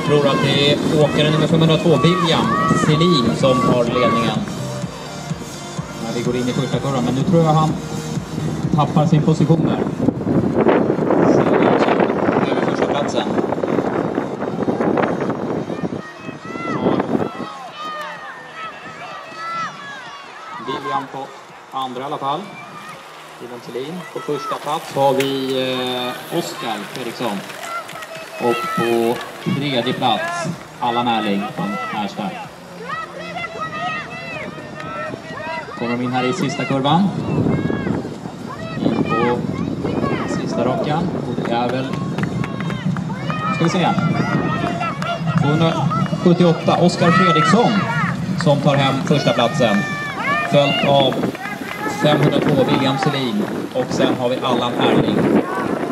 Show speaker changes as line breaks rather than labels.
tror att det är åkaren nummer 502, William Selin, som har ledningen. När vi går in i första kurvan, men nu tror jag han tappar sin position där. Över första platsen. William på andra i alla fall. William Selin. På första plats har vi Oskar Fredriksson. Och på tredje plats Allan Erling från Härsta. Kommer de in här i sista kurvan. In på sista rakan. Och det är väl... Ska vi se. 278 Oskar Fredriksson som tar hem första platsen. Följt av 502 William Selin. Och sen har vi Allan Erling.